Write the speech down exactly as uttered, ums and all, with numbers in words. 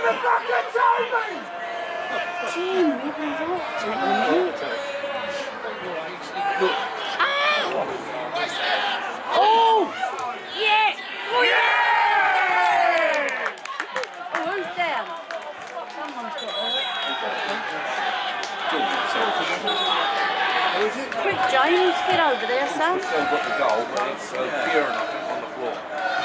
it back and tell me! Gee, Midland's all technique. Ah! Oh! Yeah! Oh, yeah! Oh, who's down? Someone's got hurt. Quick, James, get over there, son. Still got the goal, but it's uh, Kieran, I think, on the floor.